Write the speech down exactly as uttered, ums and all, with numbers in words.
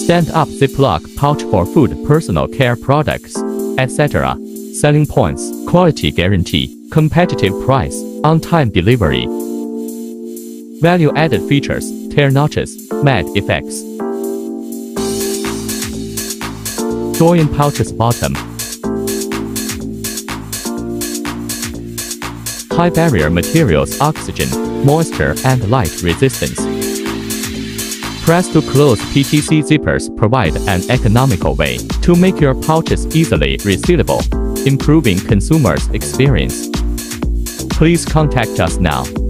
stand-up Ziplock pouch for food, personal care products, et cetera. Selling points: quality guarantee, competitive price, on-time delivery. Value-added features: tear notches, matte effects. Join pouches bottom. High barrier materials, oxygen, moisture, and light resistance. Press to close P T C zippers provide an economical way to make your pouches easily resealable, improving consumers' experience. Please contact us now.